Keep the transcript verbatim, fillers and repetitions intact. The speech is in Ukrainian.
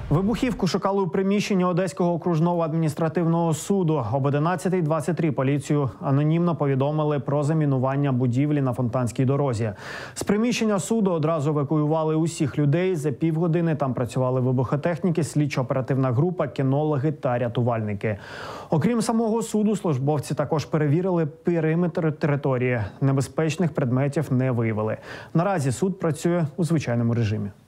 Вибухівку шукали у приміщенні Одеського окружного адміністративного суду. Об одинадцятій двадцять три поліцію анонімно повідомили про замінування будівлі на Фонтанській дорозі. З приміщення суду одразу евакуювали усіх людей. За півгодини там працювали вибухотехніки, слідчо-оперативна група, кінологи та рятувальники. Окрім самого суду, службовці також перевірили периметр території. Небезпечних предметів не виявили. Наразі суд працює у звичайному режимі.